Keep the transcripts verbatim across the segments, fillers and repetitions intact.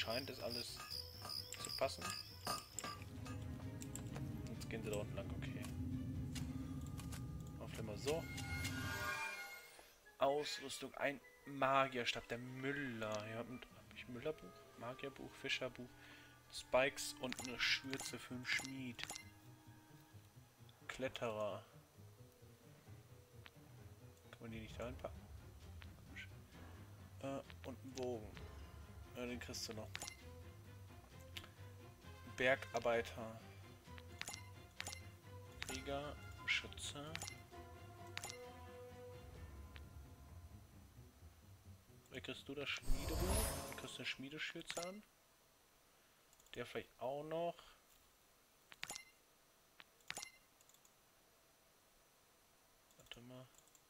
scheint es alles zu passen. Jetzt gehen sie da unten lang, okay. Auf mal so. Ausrüstung, ein Magierstab, der Müller. Ja, und habe ich Müllerbuch, Magierbuch, Fischerbuch, Spikes und eine Schürze für den Schmied. Kletterer. Kann man die nicht da reinpacken? Äh, und einen Bogen. Ja, den kriegst du noch. Bergarbeiter. Krieger, Schütze. Wie kriegst du das Schmiedebuch? Du kriegst eine Schmiedeschürze an. Der vielleicht auch noch. Warte mal.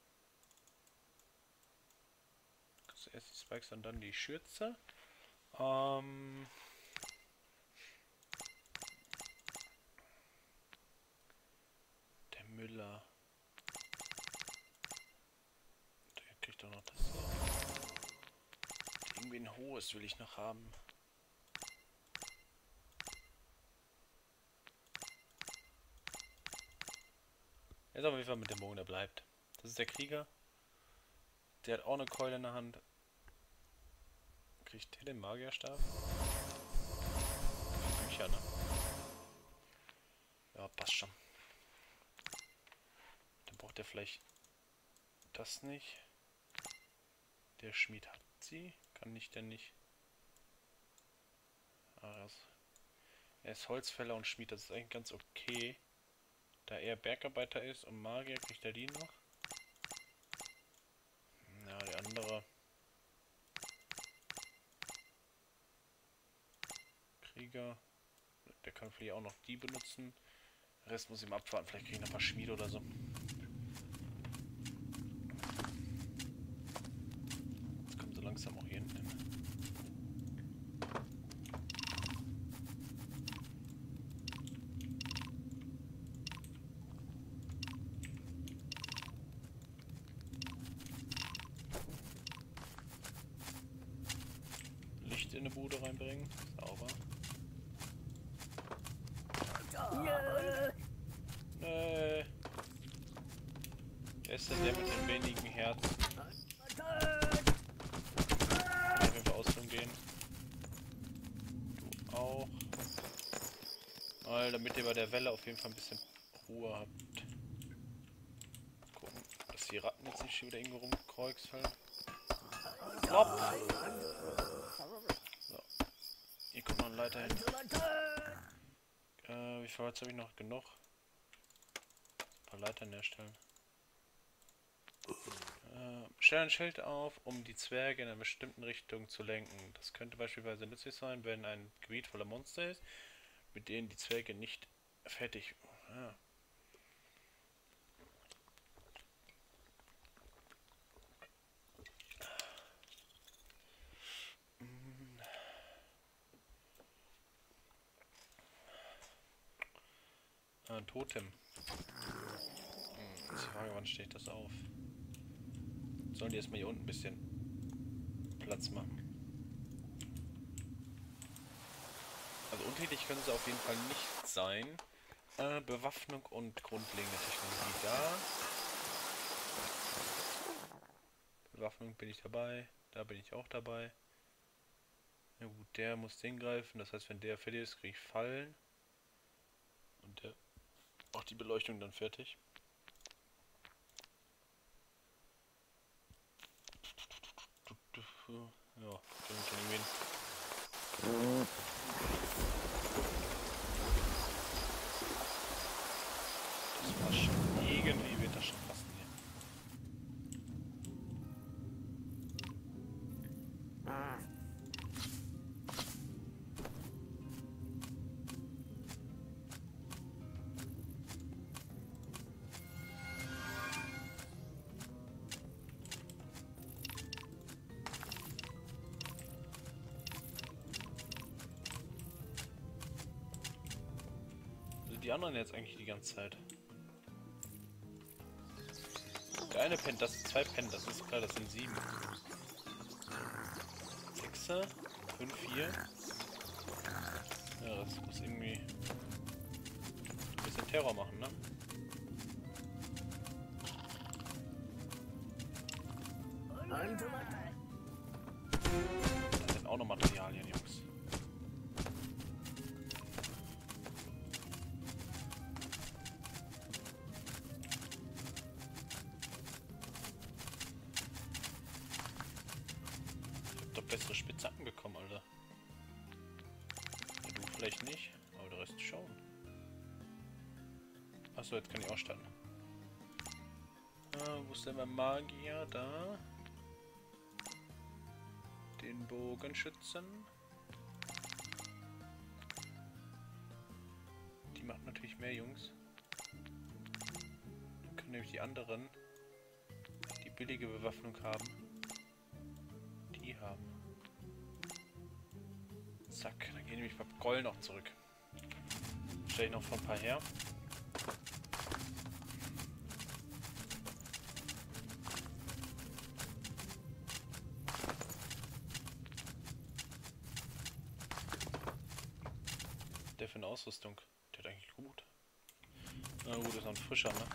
Du kriegst erst die Spikes und dann die Schürze. Ähm... Der Müller. Der kriegt doch noch das hier. Irgendwie ein hohes will ich noch haben. Er ist auf jeden Fall mit dem Bogen, der bleibt. Das ist der Krieger. Der hat auch eine Keule in der Hand. Kriegt der den Magierstab? Bücher, ne? Ja, passt schon. Dann braucht er vielleicht das nicht. Der Schmied hat sie. Kann ich denn nicht? Ah, das. Er ist Holzfäller und Schmied. Das ist eigentlich ganz okay. Da er Bergarbeiter ist und Magier, kriegt er die noch. Ja, der andere. Krieger. Der kann vielleicht auch noch die benutzen. Der Rest muss ihm abwarten. Vielleicht kriege ich noch ein paar Schmiede oder so. Jetzt kommt so langsam auch hier hinten hin. Licht in eine Bude reinbringen. Sauber. Nee. Wer ist denn der mit den wenigen Herzen? Kann auf jeden Fall Ausführung gehen. Du auch. Weil, damit ihr bei der Welle auf jeden Fall ein bisschen Ruhe habt. Gucken, dass die Ratten jetzt nicht schon wieder irgendwo rumkreuzfeln. Klopp! So. Hier kommt noch ein Leiter hin. Äh, wie viel Holz habe ich noch? Genug? Ein paar Leitern herstellen. Äh, stell ein Schild auf, um die Zwerge in einer bestimmten Richtung zu lenken. Das könnte beispielsweise nützlich sein, wenn ein Gebiet voller Monster ist, mit denen die Zwerge nicht fertig... Ah. Äh, Totem. Hm, ist die Frage, wann steht das auf? Sollen die erstmal hier unten ein bisschen Platz machen? Also untätig können sie auf jeden Fall nicht sein. Äh, Bewaffnung und grundlegende Technologie da. Bewaffnung bin ich dabei. Da bin ich auch dabei. Na gut, der muss den greifen. Das heißt, wenn der fertig ist, kriege ich Fallen. Und der auch die Beleuchtung dann fertig. Ja, kann ich irgendwie hin. Das war schon. Irgendwie wird das schon passen hier. Die anderen jetzt eigentlich die ganze Zeit. Der eine pennt, das ist zwei pennen, das ist klar, das sind sieben. Sechser, fünf, vier. Ja, das muss irgendwie ein bisschen Terror machen, ne? Da sind auch noch Materialien, Jungs. Ich hab doch bessere Spitzhacken bekommen, Alter. Ja, du vielleicht nicht, aber der Rest schon. Achso, jetzt kann ich ausstatten. Ah, wo ist denn mein Magier? Da. Den Bogenschützen. Die macht natürlich mehr, Jungs. Dann können nämlich die anderen, die billige Bewaffnung haben, die haben. Zack, dann gehen nämlich bei Groll noch zurück. Stell ich noch von ein paar her. Der für eine Ausrüstung? Der hat eigentlich gut. Na gut, ist noch ein frischer, ne?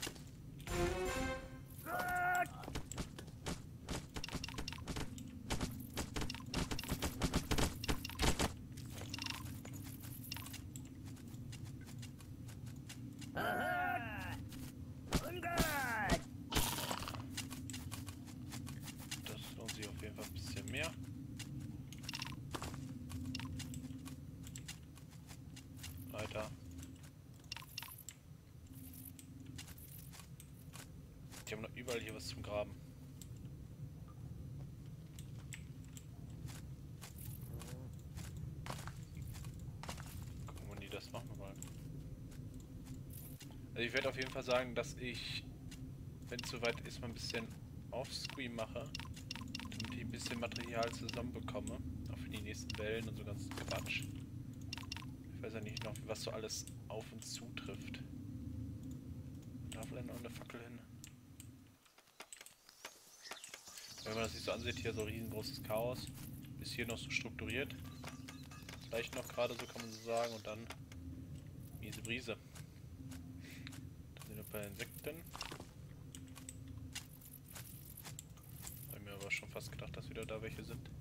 Das lohnt sich auf jeden Fall ein bisschen mehr. Weiter. Die haben noch überall hier was zum Graben. Gucken, wann die das machen wollen. Also ich werde auf jeden Fall sagen, dass ich, wenn es soweit ist, mal ein bisschen Offscreen mache, damit ich ein bisschen Material zusammenbekomme. Auch für die nächsten Wellen und so ganz Quatsch. Ich weiß ja nicht noch, was so alles auf uns zutrifft. Da vielleicht noch eine Fackel hin. Wenn man das sich so ansieht, hier so riesengroßes Chaos. Ist hier noch so strukturiert. Vielleicht noch gerade so, kann man so sagen. Und dann miese Brise. Da sind wir bei Insekten. Habe ich mir aber schon fast gedacht, dass wieder da welche sind.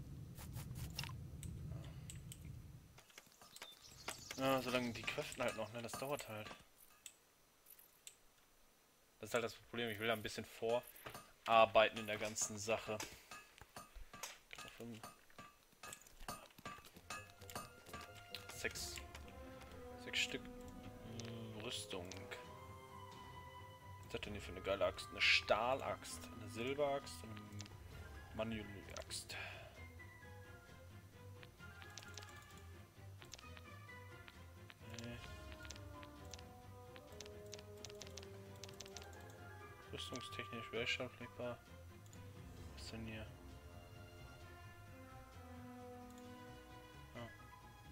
Ja, solange die kräften halt noch, ne? Das dauert halt. Das ist halt das Problem. Ich will da ein bisschen vorarbeiten in der ganzen Sache. Sechs, sechs Stück mh, Rüstung. Was ist das denn hier für eine geile Axt? Eine Stahlaxt, eine Silberaxt und eine Manuelaxt. Rüstungstechnisch wäre schon flickbar. Was ist denn hier? Ah.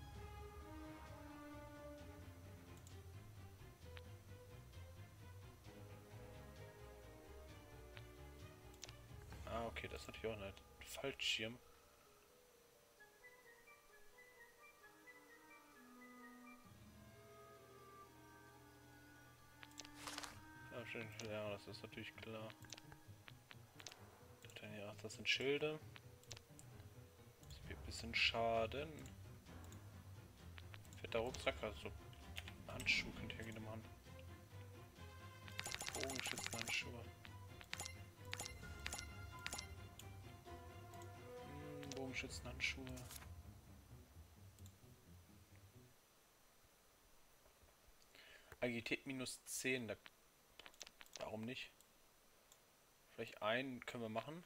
ah, okay, das ist natürlich auch ein Fallschirm. Ja, schön, ja, das ist natürlich klar. Dann hier, ach, das sind Schilde. Das wird ein bisschen Schaden. Fetter Rucksack, also Handschuhe könnt ihr gerne machen. Bogenschützenhandschuhe. Hm, Bogenschützenhandschuhe. Agilität minus zehn, da, warum nicht? Vielleicht einen können wir machen.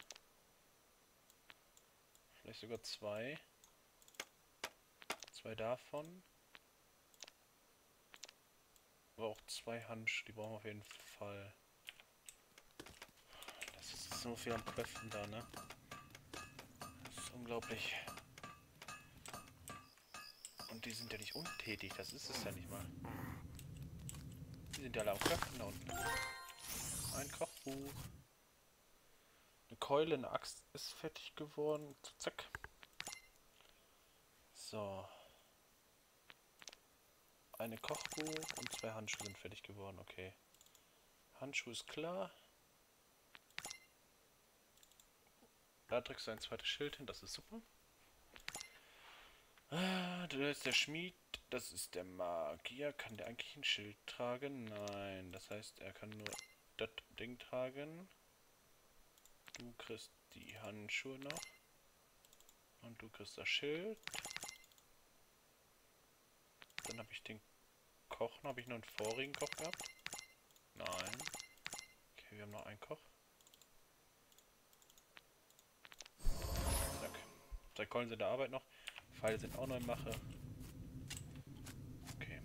Vielleicht sogar zwei. Zwei davon. Aber auch zwei Handschuhe, die brauchen wir auf jeden Fall. Das ist so viel am Craften da, ne? Das ist unglaublich. Und die sind ja nicht untätig, das ist es ja nicht mal. Die sind ja alle am Craften da unten. Ein Kochbuch. Eine Keule, eine Axt ist fertig geworden. Zack. So. eine Kochbuch und zwei Handschuhe sind fertig geworden. Okay. Handschuh ist klar. Da drückst du ein zweites Schild hin, das ist super. Ah, da ist der Schmied, das ist der Magier. Kann der eigentlich ein Schild tragen? Nein, das heißt, er kann nur das Ding tragen. Du kriegst die Handschuhe noch. Und du kriegst das Schild. Dann habe ich den Kochen. Habe ich noch einen vorigen Koch gehabt? Nein. Okay, wir haben noch einen Koch. Zack. Drei Keulen sind in der Arbeit noch. Pfeile sind auch noch in Mache. Okay.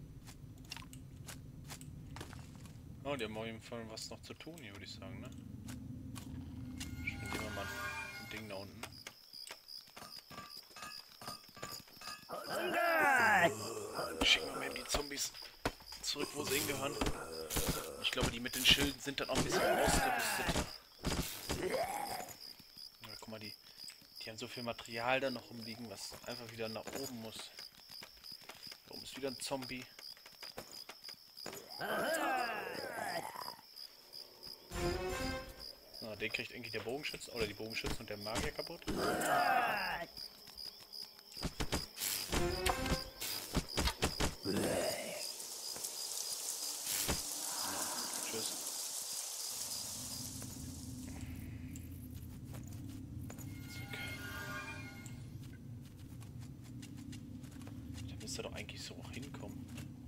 Oh, die haben auf jeden Fall was noch zu tun hier, würde ich sagen, ne? Schicken wir mal ein Ding da unten. Schicken wir mal die Zombies zurück, wo sie hingehören. Ich glaube, die mit den Schilden sind dann auch ein bisschen ausgerüstet. Ja, guck mal, die, die haben so viel Material da noch rumliegen, was einfach wieder nach oben muss. Da oben ist wieder ein Zombie. Na, den kriegt irgendwie der Bogenschütze oder die Bogenschützen und der Magier kaputt. Tschüss. Zack. Da müsste doch eigentlich so auch hinkommen.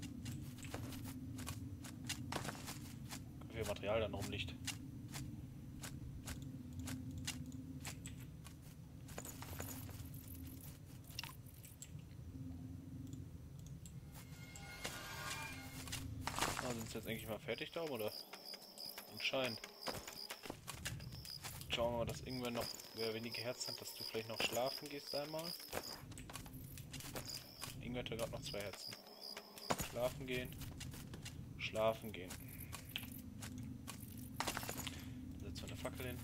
Wie viel Material da noch rumliegt. Sind sie jetzt eigentlich mal fertig da, oder? Anscheinend. Schauen wir mal, dass irgendwer noch, wer wenige Herzen hat, dass du vielleicht noch schlafen gehst einmal. Irgendwer hat ja gerade noch zwei Herzen. Schlafen gehen. Schlafen gehen. Da setzt man eine Fackel hin.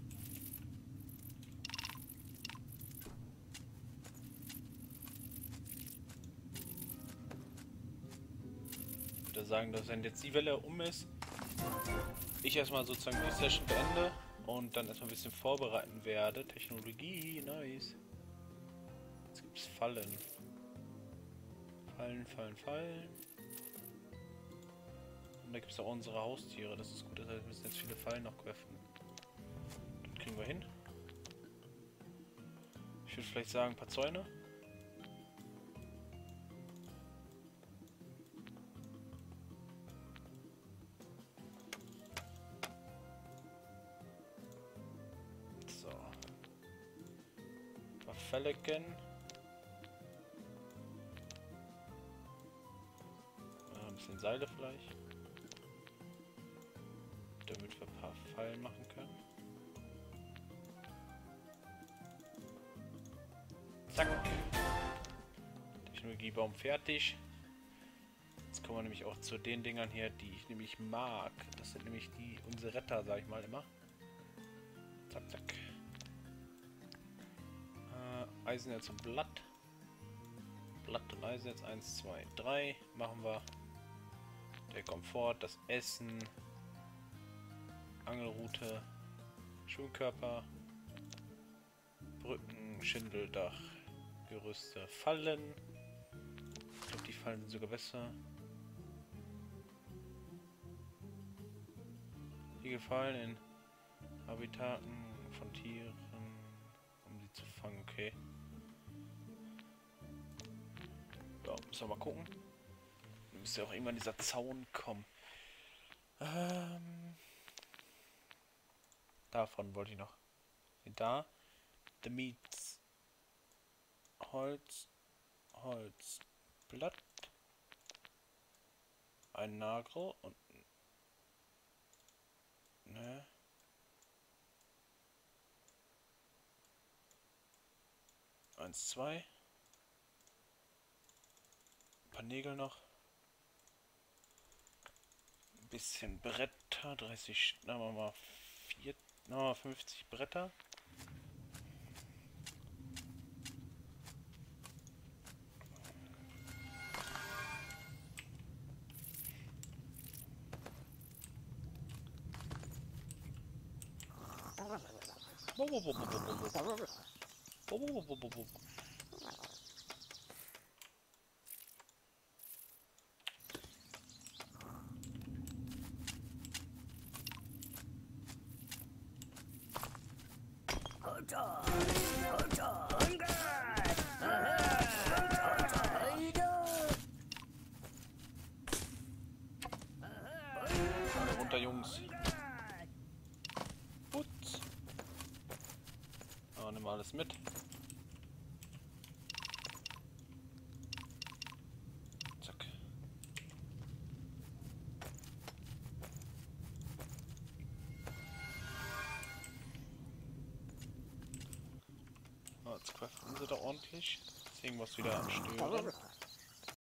Ich würde sagen, dass wenn jetzt die Welle um ist, ich erstmal sozusagen die Session beende und dann erstmal ein bisschen vorbereiten werde. Technologie, nice. Jetzt gibt es Fallen. Fallen, Fallen, Fallen. Und da gibt es auch unsere Haustiere, das ist gut. Das heißt, wir müssen jetzt viele Fallen noch öffnen. Das kriegen wir hin. Ich würde vielleicht sagen, ein paar Zäune. Felleken. Äh, ein bisschen Seile vielleicht. Damit wir ein paar Fallen machen können. Zack. Technologiebaum fertig. Jetzt kommen wir nämlich auch zu den Dingern hier, die ich nämlich mag. Das sind nämlich die unsere Retter, sag ich mal immer. Zack, zack. Eisenerz und Blatt. Blatt und Eisenerz. eins, zwei, drei. Machen wir. Der Komfort, das Essen. Angelrute. Schulkörper. Brücken, Schindeldach. Gerüste, Fallen. Ich glaube, die Fallen sind sogar besser. Die gefallen in Habitaten von Tieren, um sie zu fangen, okay. Ja, müssen wir mal gucken. Müsste ja auch irgendwann dieser Zaun kommen. Ähm, davon wollte ich noch. Da. The Meats. Holz. Holz. Blatt. Ein Nagel und. Ne. Eins, zwei. Ein paar Nägel noch. Ein bisschen Bretter. dreißig, sagen wir mal vier, na, fünfzig Bretter. Runter, Jungs. Putz. Oh, nimm alles mit. Zack. Oh, jetzt craften sie da ordentlich. Ist irgendwas wieder am Stören.